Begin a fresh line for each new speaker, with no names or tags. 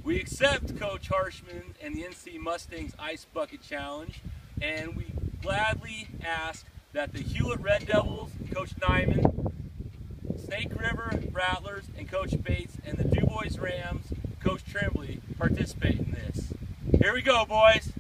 We accept Coach Harshman and the NC Mustangs Ice Bucket Challenge, and we gladly ask that the Hewlett Red Devils, Coach Nyman, Snake River Rattlers, and Coach Bates, and the Du Bois Rams, Coach Tremblay, participate in this. Here we go, boys.